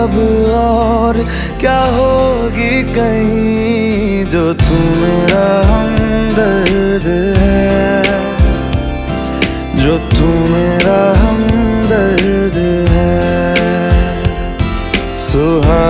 अब और क्या होगी कहीं, जो तू मेरा हमदर्द है, जो तू मेरा हमदर्द है। सुहा